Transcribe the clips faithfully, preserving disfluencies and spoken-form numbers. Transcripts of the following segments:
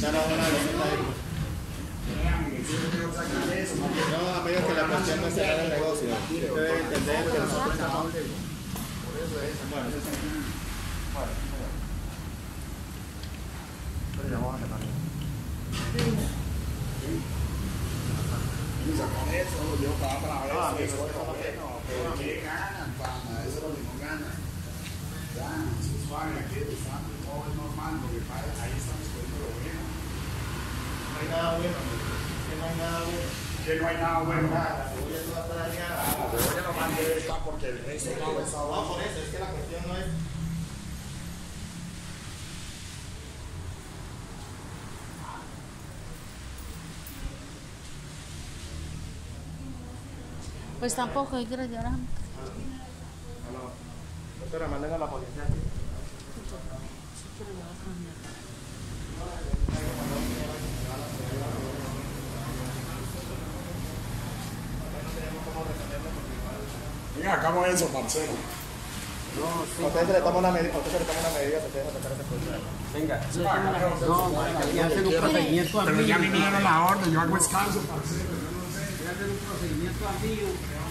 quitar ahora los centavos. No, a medio que la cuestión no es cerrar el negocio. Usted debe entender que nosotros estamos... Por eso es. Bueno, eso es. Bueno, pero ya vamos a sacar. Y sacar eso, yo para para ver Ah, si eso eso es lo que no. pero que ganan, pana, eso es lo que no ganan. Ya, si es suave, aquí están, todo es normal, porque ahí estamos poniendo lo bueno. No hay nada bueno, que no hay nada bueno. Que no hay nada bueno. Nada, la cebolla toda está dañada. La cebolla nomás debe estar porque el resto no es No, por eso, es que la cuestión no es... Pues tampoco hay que retirar a... Doctora, manden a la policía. Venga, hagamos eso, parcero. A usted se le toma una medida, a usted se le toma una medida, se deja sacar ese problema. Venga. No, marica, le hacen un procedimiento a Pero mí. ya me dieron la orden, yo hago descanso, parcero. Le hacen un procedimiento a mí.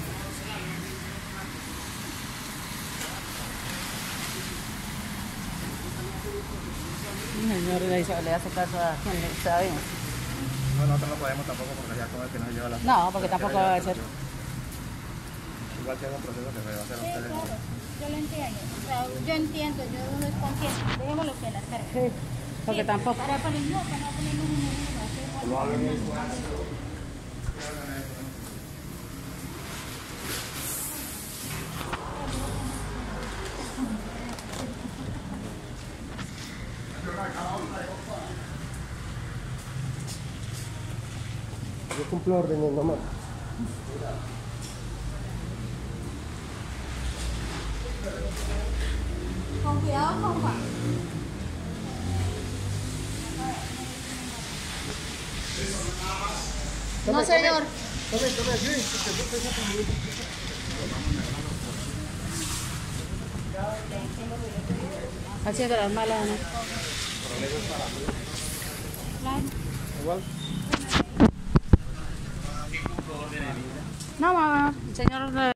Señor, le hizo- le hace caso a quien le está bien. No, nosotros no podemos tampoco porque ya con el que nos lleva la... No, porque tampoco va a ser. Igual que haga un proceso que se va a hacer a Sí, ustedes. claro, yo lo entiendo. O sea, yo entiendo, yo no es consciente. Dejémoslo que la carga. Sí, porque tampoco. Para poner, no, para no poner un número. Yo cumplo órdenes nomás. Con cuidado con Juan. No, señor. Tome, tome, ayúdenme, porque yo estoy atendiendo. Haciendo las malas, ¿no? Claro. Igual. No, mamá, señor.